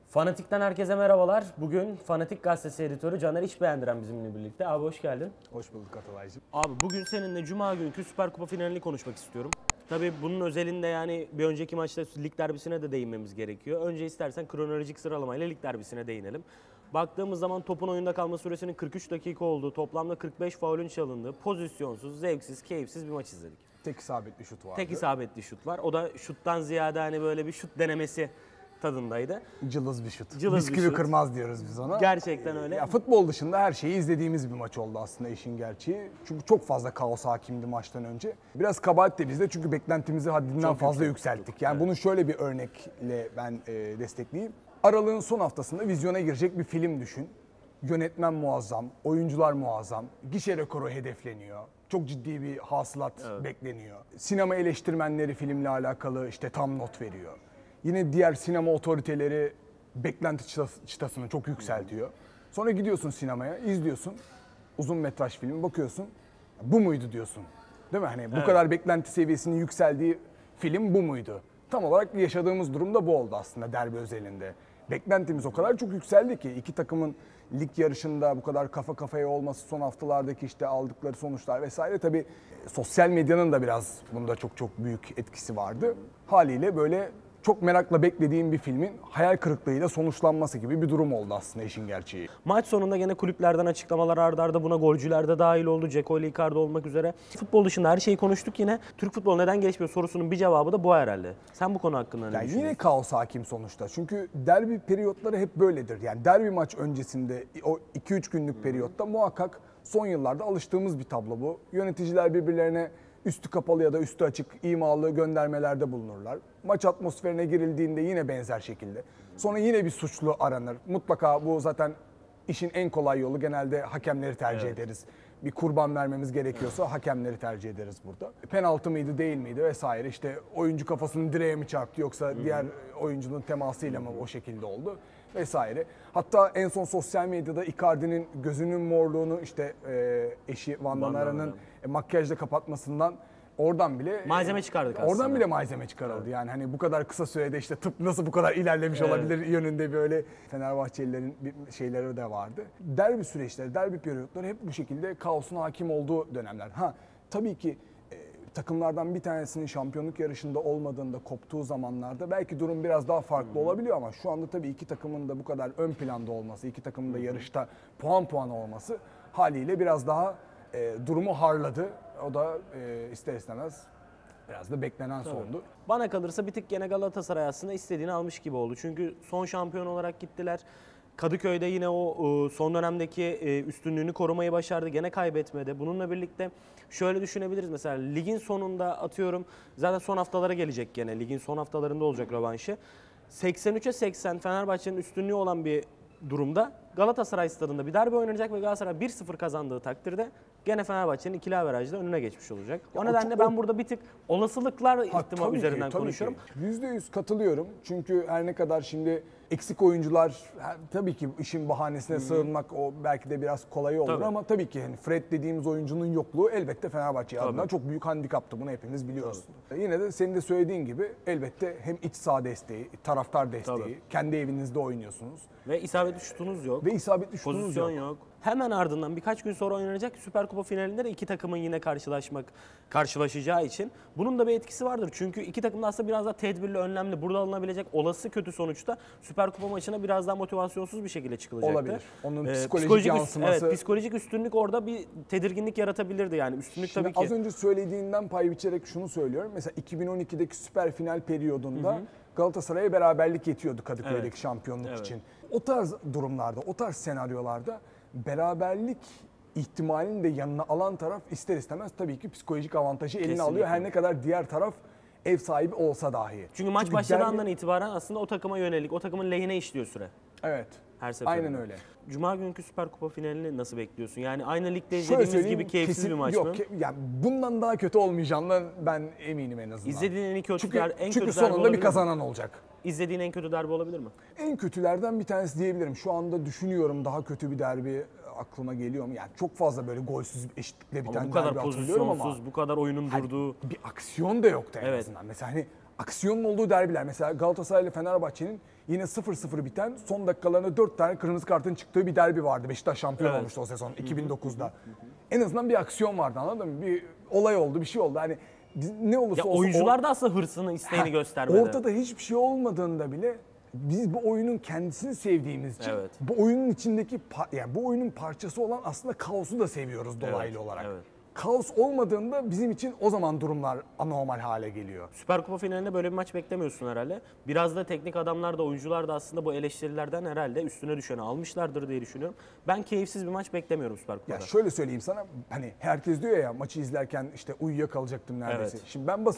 Fanatik'ten herkese merhabalar. Bugün Fanatik Gazetesi editörü Caner İşbeğendiren bizimle birlikte. Abi hoş geldin. Hoş bulduk Atalay'cığım. Abi bugün seninle Cuma günkü Süper Kupa finalini konuşmak istiyorum. Tabii bunun özelinde yani bir önceki maçta lig derbisine de değinmemiz gerekiyor. Önce istersen kronolojik sıralamayla lig derbisine değinelim. Baktığımız zaman topun oyunda kalma süresinin 43 dakika olduğu, toplamda 45 faulün çalındığı, pozisyonsuz, zevksiz, keyifsiz bir maç izledik. Tek isabetli şut vardı. Tek isabetli şut var. O da şuttan ziyade hani böyle bir şut denemesi tadındaydı. Cılız bir şut. Cılız bir Bisküvi şut. kırmaz diyoruz biz ona. Gerçekten öyle. Ya futbol dışında her şeyi izlediğimiz bir maç oldu aslında işin gerçeği. Çünkü çok fazla kaos hakimdi maçtan önce. Biraz kabahat de bizde çünkü beklentimizi haddinden Çok fazla yüksek yükselttik. Yani bunu şöyle bir örnekle ben destekleyeyim. Aralığın son haftasında vizyona girecek bir film düşün. Yönetmen muazzam, oyuncular muazzam, gişe rekoru hedefleniyor. Çok ciddi bir hasılat bekleniyor. Sinema eleştirmenleri filmle alakalı işte tam not veriyor. Yine diğer sinema otoriteleri beklenti çıtasını çok yükseltiyor. Sonra gidiyorsun sinemaya, izliyorsun. Uzun metraj filmi bakıyorsun. Bu muydu diyorsun. Değil mi? Hani bu kadar beklenti seviyesinin yükseldiği film bu muydu? Tam olarak yaşadığımız durum da bu oldu aslında derbi özelinde. Beklentimiz o kadar çok yükseldi ki iki takımın lig yarışında bu kadar kafa kafaya olması, son haftalardaki işte aldıkları sonuçlar vesaire, tabii sosyal medyanın da biraz bunda çok büyük etkisi vardı. Haliyle böyle çok merakla beklediğim bir filmin hayal kırıklığıyla sonuçlanması gibi bir durum oldu aslında işin gerçeği. Maç sonunda gene kulüplerden açıklamalar ardarda arda, buna golcüler de dahil oldu. Dzeko ile Icardi olmak üzere. Futbol dışında her şeyi konuştuk yine. Türk futbolu neden gelişmiyor sorusunun bir cevabı da bu herhalde. Sen bu konu hakkında ne düşünüyorsun? Yine kaos hakim sonuçta. Çünkü derbi periyotları hep böyledir. Yani derbi maç öncesinde o 2-3 günlük periyotta muhakkak son yıllarda alıştığımız bir tablo bu. Yöneticiler birbirlerine üstü kapalı ya da üstü açık imalı göndermelerde bulunurlar. Maç atmosferine girildiğinde yine benzer şekilde. Sonra yine bir suçlu aranır. Mutlaka bu zaten işin en kolay yolu, genelde hakemleri tercih ederiz. Bir kurban vermemiz gerekiyorsa hakemleri tercih ederiz burada. Penaltı mıydı değil miydi vesaire, işte oyuncu kafasını direğe mi çarptı yoksa diğer oyuncunun temasıyla mı o şekilde oldu vesaire. Hatta en son sosyal medyada Icardi'nin gözünün morluğunu işte eşi Van Danara'nın makyajla kapatmasından oradan bile Malzeme çıkardık aslında. Oradan bile malzeme çıkarıldı. Yani hani bu kadar kısa sürede işte tıp nasıl bu kadar ilerlemiş olabilir yönünde böyle Fenerbahçelilerin bir şeyleri de vardı. Derbi süreçleri, derbi periyotları hep bu şekilde kaosun hakim olduğu dönemler. Tabii ki takımlardan bir tanesinin şampiyonluk yarışında olmadığında, koptuğu zamanlarda belki durum biraz daha farklı olabiliyor ama şu anda tabii iki takımın da bu kadar ön planda olması, iki takımın da yarışta puan olması haliyle biraz daha durumu harladı. O da ister istemez biraz da beklenen sondu. Bana kalırsa bir tık gene Galatasaray aslında istediğini almış gibi oldu. Çünkü son şampiyon olarak gittiler. Kadıköy'de yine o son dönemdeki üstünlüğünü korumayı başardı. Gene kaybetmedi. Bununla birlikte şöyle düşünebiliriz. Mesela ligin sonunda atıyorum zaten son haftalara gelecek gene. Ligin son haftalarında olacak rövanşı. 83'e 80 Fenerbahçe'nin üstünlüğü olan bir durumda Galatasaray stadında bir derbi oynanacak ve Galatasaray 1-0 kazandığı takdirde gene Fenerbahçe'nin ikili averajda önüne geçmiş olacak. O nedenle ben burada bir tık olasılıklar ihtimal üzerinden konuşuyorum. %100 katılıyorum. Çünkü her ne kadar şimdi eksik oyuncular, tabii ki işin bahanesine sığınmak o belki de biraz kolay olur ama tabii ki hani Fred dediğimiz oyuncunun yokluğu elbette Fenerbahçe adına çok büyük handikaptı. Bunu hepimiz biliyoruz. Yine de senin de söylediğin gibi elbette hem iç saha desteği, taraftar desteği, kendi evinizde oynuyorsunuz. Ve isabetli şutunuz yok. Ve isabetli şutunuz Pozisyon yok. Hemen ardından birkaç gün sonra oynanacak Süper Kupa finalinde de iki takımın yine karşılaşacağı için bunun da bir etkisi vardır. Çünkü iki takım da aslında biraz daha tedbirli, önlemli. Burada alınabilecek olası kötü sonuçta Süper Kupa maçına biraz daha motivasyonsuz bir şekilde çıkılacaktı. Olabilir. Onun psikolojik yansıması. Evet, psikolojik üstünlük orada bir tedirginlik yaratabilirdi yani. Üstünlük Şimdi tabii ki. az önce söylediğinden pay biçerek şunu söylüyorum. Mesela 2012'deki süper final periyodunda Galatasaray'a beraberlik yetiyordu Kadıköy'deki şampiyonluk için. O tarz durumlarda, o tarz senaryolarda beraberlik ihtimalini de yanına alan taraf ister istemez tabii ki psikolojik avantajı eline alıyor. Her ne kadar diğer taraf ev sahibi olsa dahi. Çünkü maç başladığı andan itibaren aslında o takıma yönelik, o takımın lehine işliyor süre. Evet. Her seferinde. Aynen öyle. Cuma günkü Süper Kupa finalini nasıl bekliyorsun? Yani aynı ligde izlediğimiz gibi keyifsiz bir maç mı? Yani bundan daha kötü olmayacağından ben eminim en azından. İzlediğin en kötü Çünkü sonunda bir kazanan olacak. İzlediğin en kötü derbi olabilir mi? En kötülerden bir tanesi diyebilirim. Şu anda düşünüyorum daha kötü bir derbi aklıma geliyor mu? Yani çok fazla böyle golsüz eşitlikle biten bu kadar derbi hatırlıyorum ama pozisyonsuz, bu kadar oyunun durduğu. Bir aksiyon da yoktu en Evet. azından. Mesela hani aksiyonun olduğu derbiler. Mesela Galatasaray ile Fenerbahçe'nin yine 0-0 biten son dakikalarında 4 tane kırmızı kartın çıktığı bir derbi vardı. Beşiktaş şampiyon olmuştu o sezon 2009'da. En azından bir aksiyon vardı, anladın mı? Bir olay oldu, bir şey oldu. Hani ne olursa olsun. Oyuncular da aslında hırsını, isteğini göstermedi. Ortada hiçbir şey olmadığında bile biz bu oyunun kendisini sevdiğimiz için Evet. bu oyunun içindeki yani bu oyunun parçası olan aslında kaosu da seviyoruz dolaylı olarak. evet. Kaos olmadığında bizim için o zaman durumlar anormal hale geliyor. Süper Kupa finalinde böyle bir maç beklemiyorsun herhalde. Biraz da teknik adamlar da oyuncular da aslında bu eleştirilerden herhalde üstüne düşeni almışlardır diye düşünüyorum. Ben keyifsiz bir maç beklemiyorum Süper Kupa'da. Ya şöyle söyleyeyim sana, hani herkes diyor ya maçı izlerken işte uyuyakalacaktım neredeyse. Evet. Şimdi ben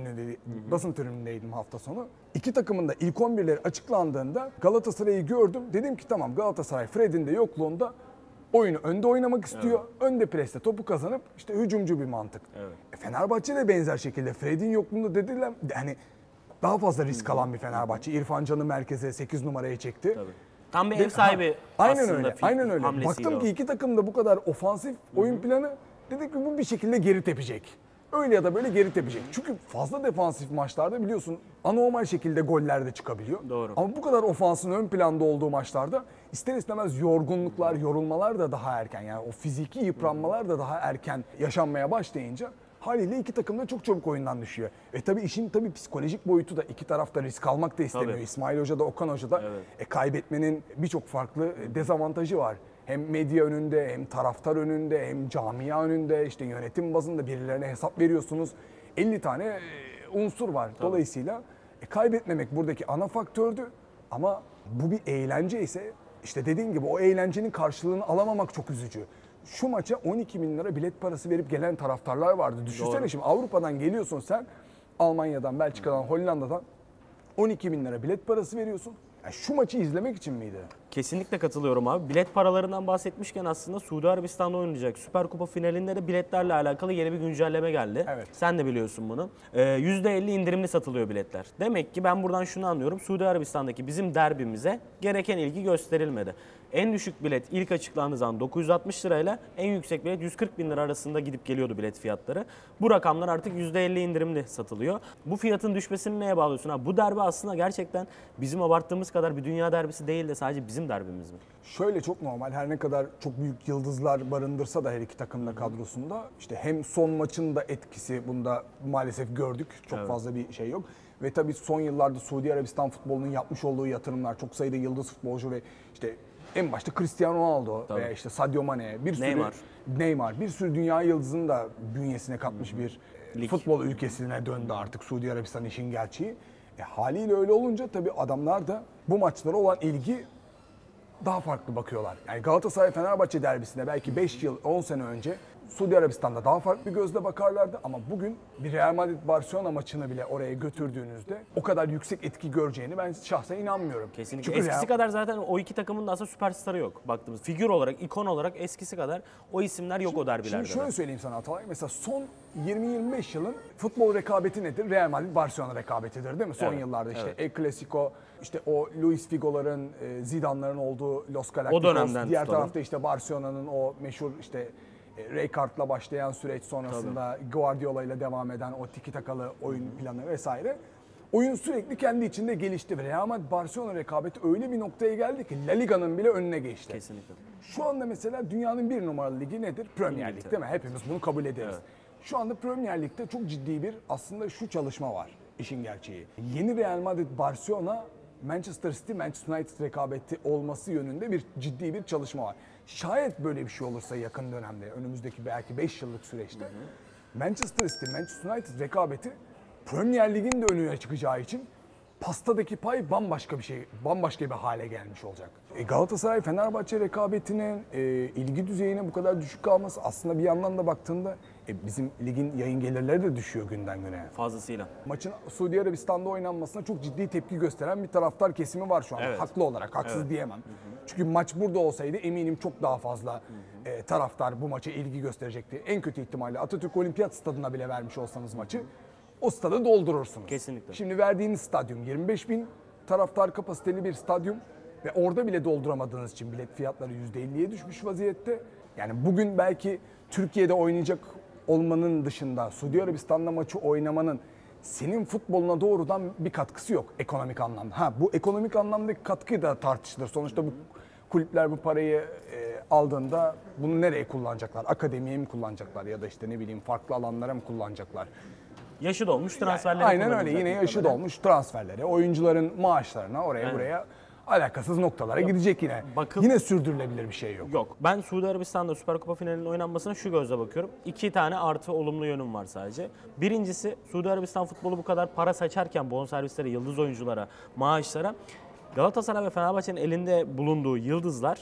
basın tribünündeydim hafta sonu. İki takımın da ilk 11'leri açıklandığında Galatasaray'ı gördüm. Dedim ki tamam, Galatasaray Fred'in de yokluğunda oyunu önde oynamak istiyor. Önde preste topu kazanıp işte hücumcu bir mantık. Evet. Fenerbahçe de benzer şekilde Fred'in yokluğunda dediler hani daha fazla risk alan bir Fenerbahçe. İrfan Can'ı merkeze 8 numaraya çekti. Tabii. Tam bir ev sahibi Aynen aslında öyle. Aynen öyle. hamlesiydi Baktım o. ki iki takım da bu kadar ofansif oyun planı, dedik ki bu bir şekilde geri tepecek. Öyle ya da böyle geri tepecek. Çünkü fazla defansif maçlarda biliyorsun anormal şekilde goller de çıkabiliyor. Doğru. Ama bu kadar ofansın ön planda olduğu maçlarda ister istemez yorgunluklar, yorulmalar da daha erken, yani o fiziki yıpranmalar da daha erken yaşanmaya başlayınca haliyle iki takım da çok çabuk oyundan düşüyor. Tabii işin psikolojik boyutu da, iki taraf da risk almak da istemiyor. Tabii. İsmail Hoca da Okan Hoca da kaybetmenin birçok farklı dezavantajı var. Hem medya önünde, hem taraftar önünde, hem camia önünde, işte yönetim bazında birilerine hesap veriyorsunuz. 50 tane unsur var. Tabii. Dolayısıyla kaybetmemek buradaki ana faktördü. Ama bu bir eğlence ise işte dediğin gibi o eğlencenin karşılığını alamamak çok üzücü. Şu maça 12 bin lira bilet parası verip gelen taraftarlar vardı. Düşünsene, şimdi Avrupa'dan geliyorsun sen, Almanya'dan, Belçika'dan, Hollanda'dan 12 bin lira bilet parası veriyorsun. Ya şu maçı izlemek için miydi? Kesinlikle katılıyorum abi. Bilet paralarından bahsetmişken aslında Suudi Arabistan'da oynayacak Süper Kupa finalinde de biletlerle alakalı yeni bir güncelleme geldi. Evet. Sen de biliyorsun bunu. %50 indirimli satılıyor biletler. Demek ki ben buradan şunu anlıyorum. Suudi Arabistan'daki bizim derbimize gereken ilgi gösterilmedi. En düşük bilet ilk açıklandığı zaman 960 lirayla en yüksek bilet 140 bin lira arasında gidip geliyordu bilet fiyatları. Bu rakamlar artık %50 indirimli satılıyor. Bu fiyatın düşmesini neye bağlıyorsun abi? Bu derbi aslında gerçekten bizim abarttığımız kadar bir dünya derbisi değil de sadece bizim derbimiz mi? Şöyle çok normal, her ne kadar çok büyük yıldızlar barındırsa da her iki takım da kadrosunda, işte hem son maçın da etkisi bunda maalesef gördük. Çok fazla bir şey yok. Ve tabii son yıllarda Suudi Arabistan futbolunun yapmış olduğu yatırımlar, çok sayıda yıldız futbolcu ve işte en başta Cristiano Ronaldo ve işte Sadio Mane, bir sürü Neymar, bir sürü dünya yıldızını da bünyesine katmış bir futbol ülkesine döndü artık Suudi Arabistan, işin gerçeği. Haliyle öyle olunca tabii adamlar da bu maçlara olan ilgi daha farklı bakıyorlar. Yani Galatasaray-Fenerbahçe derbisinde belki 5 yıl, 10 sene önce Suudi Arabistan'da daha farklı bir gözle bakarlardı ama bugün bir Real Madrid-Barcelona maçını bile oraya götürdüğünüzde o kadar yüksek etki göreceğini ben şahsen inanmıyorum. Kesinlikle. Çünkü Eskisi kadar zaten o iki takımın da aslında süperstarı yok baktığımız. Figür olarak, ikon olarak eskisi kadar o isimler yok o derbilerde. Şimdi şöyle söyleyeyim sana Atalay. Mesela son 20-25 yılın futbol rekabeti nedir? Real Madrid-Barcelona rekabetidir değil mi? Son yıllarda işte El Clasico, işte o Luis Figo'ların, Zidane'ların olduğu Los Galacticos. dönemden Diğer tutalım. tarafta işte Barcelona'nın o meşhur işte Rijkaard'la başlayan süreç sonrasında Guardiola ile devam eden o tiki takalı oyun planı vesaire. Oyun sürekli kendi içinde gelişti ve Real Madrid-Barcelona rekabeti öyle bir noktaya geldi ki La Liga'nın bile önüne geçti. Kesinlikle. Şu anda mesela dünyanın bir numaralı ligi nedir? Premier Lig değil mi? Hepimiz bunu kabul ederiz. Şu anda Premier Lig'de çok ciddi bir aslında şu çalışma var, işin gerçeği. Yeni Real Madrid-Barcelona, Manchester City, Manchester United rekabeti olması yönünde bir ciddi bir çalışma var. Şayet böyle bir şey olursa yakın dönemde, önümüzdeki belki 5 yıllık süreçte Manchester City, Manchester United rekabeti Premier Lig'in de önüne çıkacağı için pastadaki pay bambaşka bir şey, bambaşka bir hale gelmiş olacak. Galatasaray-Fenerbahçe rekabetinin ilgi düzeyine bu kadar düşük kalması aslında bir yandan da baktığında bizim ligin yayın gelirleri de düşüyor günden güne. Fazlasıyla. Maçın Suudi Arabistan'da oynanmasına çok ciddi tepki gösteren bir taraftar kesimi var şu an. Evet. Haklı olarak, haksız diyemem. Çünkü maç burada olsaydı eminim çok daha fazla taraftar bu maça ilgi gösterecekti. En kötü ihtimalle Atatürk Olimpiyat Stadı'na bile vermiş olsanız maçı, o stadı doldurursunuz. Kesinlikle. Şimdi verdiğiniz stadyum 25 bin taraftar kapasiteli bir stadyum ve orada bile dolduramadığınız için bilet fiyatları %50'ye düşmüş vaziyette. Yani bugün belki Türkiye'de oynayacak olmanın dışında Suudi Arabistan'da maçı oynamanın senin futboluna doğrudan bir katkısı yok ekonomik anlamda. Ha, bu ekonomik anlamdaki katkı da tartışılır. Sonuçta bu kulüpler bu parayı aldığında bunu nereye kullanacaklar? Akademiye mi kullanacaklar ya da işte ne bileyim farklı alanlara mı kullanacaklar? Yaşı dolmuş transferlere Aynen öyle, yine yaşı muhtemelen. dolmuş transferlere, oyuncuların maaşlarına, oraya buraya alakasız noktalara gidecek yine. Yine sürdürülebilir bir şey yok. Yok. Ben Suudi Arabistan'da Süper Kupa finalinin oynanmasına şu gözle bakıyorum. 2 tane artı olumlu yönüm var sadece. Birincisi, Suudi Arabistan futbolu bu kadar para saçarken bonservislere, yıldız oyunculara, maaşlara, Galatasaray ve Fenerbahçe'nin elinde bulunduğu yıldızlar,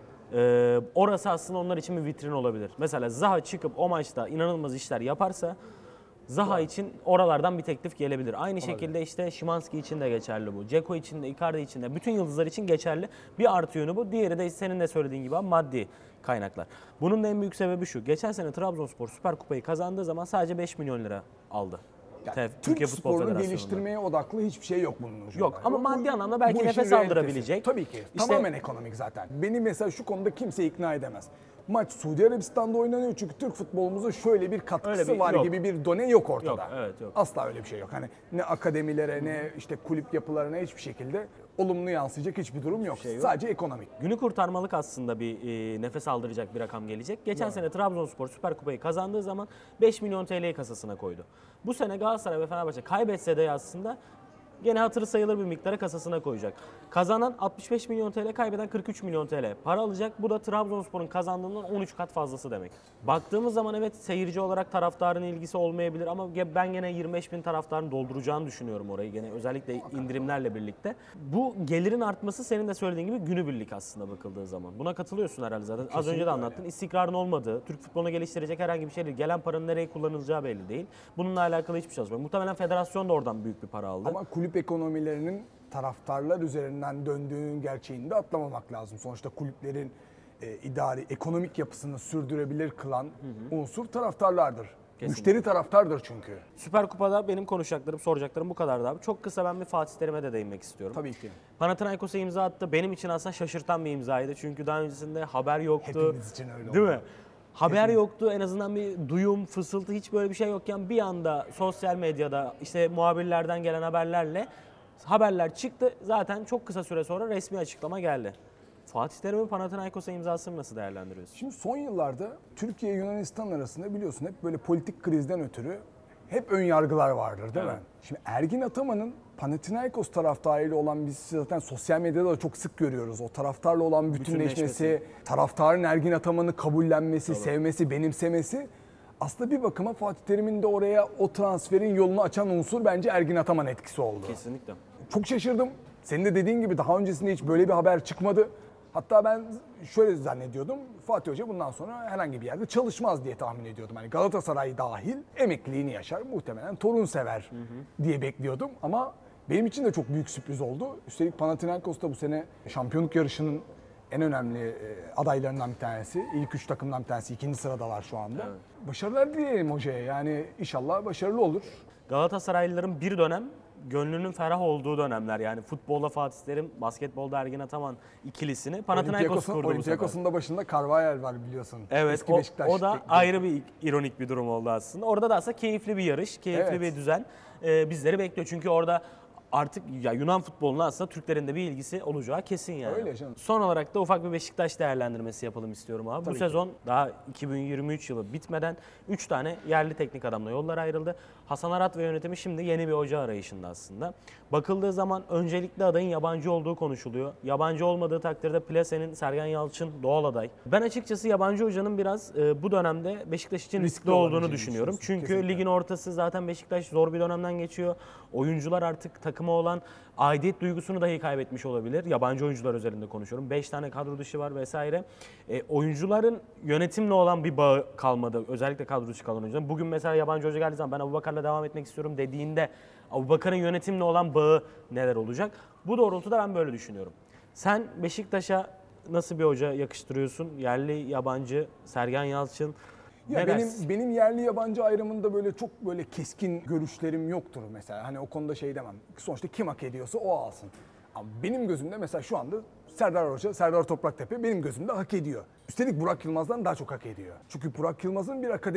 orası aslında onlar için bir vitrin olabilir. Mesela Zaha çıkıp o maçta inanılmaz işler yaparsa Zaha için oralardan bir teklif gelebilir. Aynı şekilde işte Szymański için de geçerli bu. Dzeko için de, Icardi için de, bütün yıldızlar için geçerli. Bir artı yönü bu. Diğeri de senin de söylediğin gibi maddi kaynaklar. Bunun da en büyük sebebi şu. Geçen sene Trabzonspor Süper Kupayı kazandığı zaman sadece 5 milyon lira aldı. Yani Türkiye Türk Futbol sporunu Federasyonu'nda. geliştirmeye odaklı hiçbir şey yok bunun ucunda. Yok ama maddi anlamda belki bu işin nefes realitesi. aldırabilecek. Tabii ki. İşte- Tamamen ekonomik zaten. Beni mesela şu konuda kimse ikna edemez. Maç Suudi Arabistan'da oynanıyor çünkü Türk futbolumuza şöyle bir katkısı Öyle bir- var yok. gibi bir done yok ortada. Yok, evet, yok. Asla öyle bir şey yok. Hani ne akademilere ne işte kulüp yapılarına hiçbir şekilde olumlu yansıyacak hiçbir durum yok. şey yok. Sadece ekonomik. Günü kurtarmalık aslında bir nefes aldıracak bir rakam gelecek. Geçen sene Trabzonspor Süper Kupayı kazandığı zaman 5 milyon TL'yi kasasına koydu. Bu sene Galatasaray ve Fenerbahçe kaybetse de aslında gene hatırı sayılır bir miktarı kasasına koyacak. Kazanan 65 milyon TL, kaybeden 43 milyon TL para alacak. Bu da Trabzonspor'un kazandığından 13 kat fazlası demek. Baktığımız zaman evet, seyirci olarak taraftarın ilgisi olmayabilir ama ben gene 25 bin taraftarın dolduracağını düşünüyorum orayı, gene özellikle indirimlerle birlikte. Bu gelirin artması senin de söylediğin gibi günübirlik aslında bakıldığı zaman. Buna katılıyorsun herhalde zaten. Az önce de anlattın. İstikrarın olmadığı, Türk futbolunu geliştirecek herhangi bir şey değil. Gelen paranın nereye kullanılacağı belli değil. Bununla alakalı hiçbir çalışma. Muhtemelen federasyon da oradan büyük bir para aldı. Ama kulüp ekonomilerinin taraftarlar üzerinden döndüğünün gerçeğini de atlamamak lazım. Sonuçta kulüplerin idari, ekonomik yapısını sürdürebilir kılan unsur taraftarlardır. Müşteri taraftardır çünkü. Süper Kupa'da benim konuşacaklarım, soracaklarım bu kadardı abi. Çok kısa ben bir Fatih Terim'e de değinmek istiyorum. Tabii ki. Panathinaikos'a imza attı. Benim için aslında şaşırtan bir imzaydı. Çünkü daha öncesinde haber yoktu. Hepimiz için öyle Değil oldu. mi? Haber yoktu. En azından bir duyum, fısıltı, hiç böyle bir şey yokken bir anda sosyal medyada işte muhabirlerden gelen haberlerle haberler çıktı. Zaten çok kısa süre sonra resmi açıklama geldi. Fatih Terim'in Panathinaikos'a imzasını nasıl değerlendiriyorsun? Şimdi son yıllarda Türkiye Yunanistan arasında biliyorsun hep böyle politik krizden ötürü hep ön yargılar vardır değil mi? Şimdi Ergin Ataman'ın Panathinaikos taraftarıyla olan biz zaten sosyal medyada da çok sık görüyoruz. O taraftarla olan bütünleşmesi, taraftarın Ergin Ataman'ı kabullenmesi, sevmesi, benimsemesi. Aslında bir bakıma Fatih Terim'in de oraya o transferin yolunu açan unsur bence Ergin Ataman etkisi oldu. Kesinlikle. Çok şaşırdım. Senin de dediğin gibi daha öncesinde hiç böyle bir haber çıkmadı. Hatta ben şöyle zannediyordum. Fatih Hoca bundan sonra herhangi bir yerde çalışmaz diye tahmin ediyordum. Hani Galatasaray dahil emekliliğini yaşar. Muhtemelen torun sever diye bekliyordum. Ama benim için de çok büyük sürpriz oldu. Üstelik Panathinaikos da bu sene şampiyonluk yarışının en önemli adaylarından bir tanesi. İlk 3 takımdan bir tanesi. 2. sıradalar şu anda. Evet. Başarılar dileyelim hocaya. Yani inşallah başarılı olur. Galatasaraylıların bir dönem gönlünün ferah olduğu dönemler, yani futbolda Fatih Terim, basketbolda Ergin Ataman ikilisini Panathinaikos kurdu bu sefer. Olympiakos'un da başında Carvajal var biliyorsun. Evet, Eski Beşiktaş o da tekniği. ayrı bir ironik bir durum oldu aslında. Orada da aslında keyifli bir yarış, keyifli Evet. bir düzen bizleri bekliyor. Çünkü orada artık ya Yunan futboluna aslında Türklerin de bir ilgisi olacağı kesin yani. Öyle canım. Son olarak da ufak bir Beşiktaş değerlendirmesi yapalım istiyorum abi. Bu Tabii sezon daha 2023 yılı bitmeden 3 tane yerli teknik adamla yollar ayrıldı. Hasan Arat ve yönetimi şimdi yeni bir hoca arayışında aslında. Bakıldığı zaman öncelikli adayın yabancı olduğu konuşuluyor. Yabancı olmadığı takdirde Plase'nin Sergen Yalçın doğal aday. Ben açıkçası yabancı hocanın biraz bu dönemde Beşiktaş için riskli olduğunu olabileceğini düşünüyorum. düşünüyorsun. Çünkü Kesinlikle. ligin ortası, zaten Beşiktaş zor bir dönemden geçiyor. Oyuncular artık takıma olan aidiyet duygusunu dahi kaybetmiş olabilir. Yabancı oyuncular üzerinde konuşuyorum. 5 tane kadro dışı var vesaire. Oyuncuların yönetimle olan bir bağı kalmadı. Özellikle kadro dışı kalan oyuncuların. Bugün mesela yabancı hoca geldiği zaman ben Abubakar'la devam etmek istiyorum dediğinde Abubakar'ın yönetimle olan bağı neler olacak? Bu doğrultuda ben böyle düşünüyorum. Sen Beşiktaş'a nasıl bir hoca yakıştırıyorsun? Yerli, yabancı, Sergen Yalçın. Ya Ne dersin? benim yerli yabancı ayrımında böyle çok böyle keskin görüşlerim yoktur mesela. Hani o konuda şey demem. Sonuçta kim hak ediyorsa o alsın. Ama benim gözümde mesela şu anda Serdar Hoca, Serdar Topraktepe benim gözümde hak ediyor. Üstelik Burak Yılmaz'dan daha çok hak ediyor. Çünkü Burak Yılmaz'ın bir akademi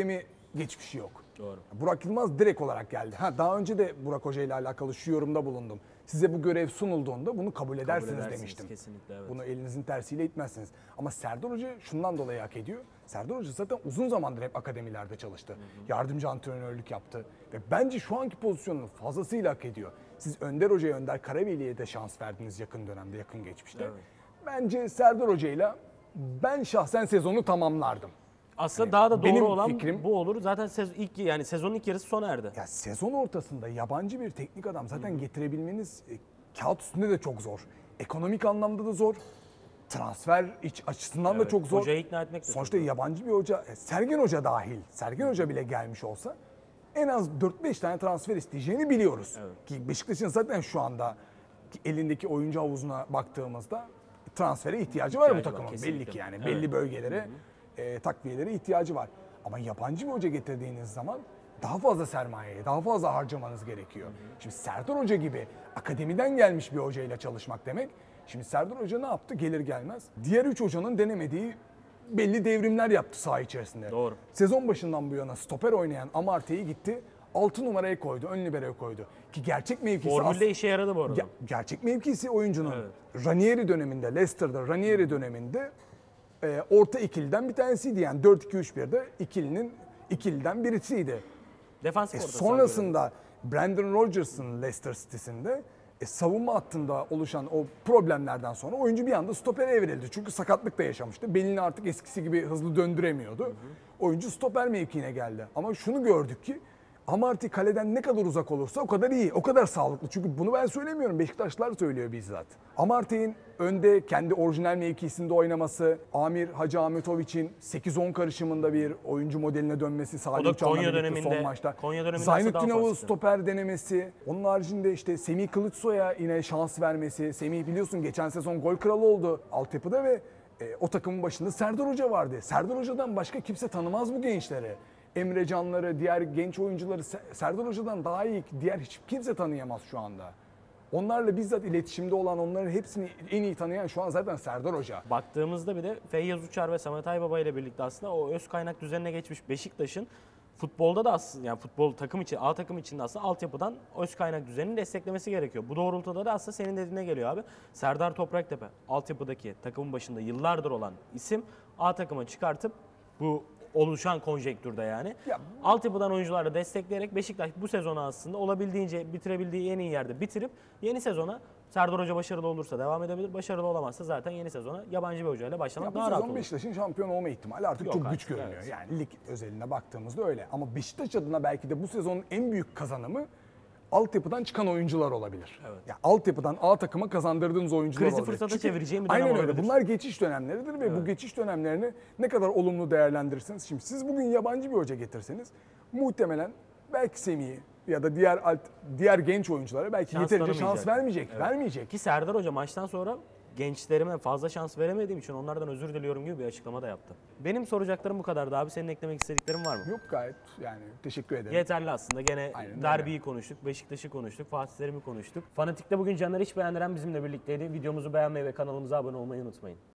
geçmişi yok. Doğru. Burak Yılmaz direkt olarak geldi. Daha önce de Burak Hoca ile alakalı şu yorumda bulundum. Size bu görev sunulduğunda bunu kabul edersiniz demiştim. Kesinlikle, evet. Bunu elinizin tersiyle itmezsiniz. Ama Serdar Hoca şundan dolayı hak ediyor. Serdar Hoca zaten uzun zamandır hep akademilerde çalıştı. Yardımcı antrenörlük yaptı. Ve bence şu anki pozisyonunu fazlasıyla hak ediyor. Siz Önder Hoca'ya, Önder Karaveli'ye de şans verdiniz yakın dönemde, yakın geçmişte. Evet. Bence Serdar Hoca'yla ben şahsen sezonu tamamlardım. Aslında daha da benim doğru olan fikrim- bu olur. Zaten sezonun ilk yarısı sona erdi. Ya sezon ortasında yabancı bir teknik adam zaten getirebilmeniz kağıt üstünde de çok zor. Ekonomik anlamda da zor. Transfer iç açısından da Evet, çok zor. hocayı ikna etmek de Sonuçta çok zor. yabancı bir hoca, Sergen Hoca dahil, Sergen Hoca bile gelmiş olsa en az 4-5 tane transfer isteyeceğini biliyoruz. Evet. Ki Beşiktaş'ın zaten şu anda elindeki oyuncu havuzuna baktığımızda transfere ihtiyacı var bu İhtiyacı var, takımın. kesinlikle. Belli ki yani Evet. belli bölgelere takviyelere ihtiyacı var. Ama yabancı bir hoca getirdiğiniz zaman daha fazla sermayeye, daha fazla harcamanız gerekiyor. Şimdi Serdar Hoca gibi akademiden gelmiş bir hocayla çalışmak demek. Şimdi Serdar Hoca ne yaptı? Gelir gelmez diğer 3 hocanın denemediği belli devrimler yaptı saha içerisinde. Doğru. Sezon başından bu yana stoper oynayan Amartey'i gitti 6 numaraya koydu, ön libero'ya koydu. Ki gerçek mevkisi Formülde işe yaradı bu arada. gerçek mevkisi oyuncunun Ranieri döneminde, Leicester'da Ranieri döneminde orta ikiliden bir tanesiydi. Yani 4-2-3-1'de ikiliden birisiydi. Defansif orta saha Sonrasında Brendan Rodgers'ın Leicester City'sinde savunma hattında oluşan o problemlerden sonra oyuncu bir anda stopere evrildi. Çünkü sakatlık da yaşamıştı. Belini artık eskisi gibi hızlı döndüremiyordu. Oyuncu stoper mevkiine geldi. Ama şunu gördük ki Amartey kaleden ne kadar uzak olursa o kadar iyi, o kadar sağlıklı. Çünkü bunu ben söylemiyorum, Beşiktaşlılar söylüyor bizzat. Amartey'in önde kendi orijinal mevkisinde oynaması, Amir Hacı Ahmetoviç'in 8-10 karışımında bir oyuncu modeline dönmesi, Salih Uçan'la Konya birlikte döneminde- son maçta. Konya döneminde Zaynettin aslında daha Avuz fazla. stoper denemesi, onun haricinde işte Semih Kılıçsoy'a yine şans vermesi. Semih biliyorsun geçen sezon gol kralı oldu altyapıda ve o takımın başında Serdar Hoca vardı. Serdar Hoca'dan başka kimse tanımaz bu gençleri. Emre Canları, diğer genç oyuncuları Serdar Hoca'dan daha iyi diğer hiç kimse tanıyamaz şu anda. Onlarla bizzat iletişimde olan, onların hepsini en iyi tanıyan şu an zaten Serdar Hoca. Baktığımızda bir de Feyyaz Uçar ve Samet Aybaba ile birlikte aslında o öz kaynak düzenine geçmiş Beşiktaş'ın futbolda da aslında yani futbol takım için A takım için de aslında altyapıdan öz kaynak düzenini desteklemesi gerekiyor. Bu doğrultuda da aslında senin dediğine geliyor abi. Serdar Topraktepe altyapıdaki takımın başında yıllardır olan isim A takıma çıkartıp bu oluşan konjektürde yani. Ya- Altyapıdan oyuncularla destekleyerek Beşiktaş bu sezonu aslında olabildiğince bitirebildiği en iyi yerde bitirip yeni sezona Serdar Hoca başarılı olursa devam edebilir. Başarılı olamazsa zaten yeni sezona yabancı bir hocayla başlamak Ya bu daha rahat sezon olur. Beşiktaş'ın şampiyon olma ihtimali artık Yok çok artık, güç görünüyor. evet. Yani lig özelinde baktığımızda öyle. Ama Beşiktaş adına belki de bu sezonun en büyük kazanımı altyapıdan çıkan oyuncular olabilir. Evet. Ya altyapıdan A takıma kazandırdığınız oyuncular Krizi olabilir. fırsata Çünkü çevireceğim bir dönem aynen öyle. olabilir. Bunlar geçiş dönemleridir ve bu geçiş dönemlerini ne kadar olumlu değerlendirirsiniz. Şimdi siz bugün yabancı bir hoca getirseniz muhtemelen belki Semih'i ya da diğer genç oyunculara belki Şans yeterince şans tanımayacak. vermeyecek. Evet. Vermeyecek. Ki Serdar Hoca maçtan sonra gençlerime fazla şans veremediğim için onlardan özür diliyorum gibi bir açıklama da yaptı. Benim soracaklarım bu kadardı abi. Senin eklemek istediklerin var mı? Yok gayet yani teşekkür ederim. Yeterli aslında. Gene Aynen öyle. derbiyi konuştuk, Beşiktaş'ı konuştuk, Fatih Terim'i konuştuk. Fanatik'te bugün Caner İşbeğendiren bizimle birlikteydi. Videomuzu beğenmeyi ve kanalımıza abone olmayı unutmayın.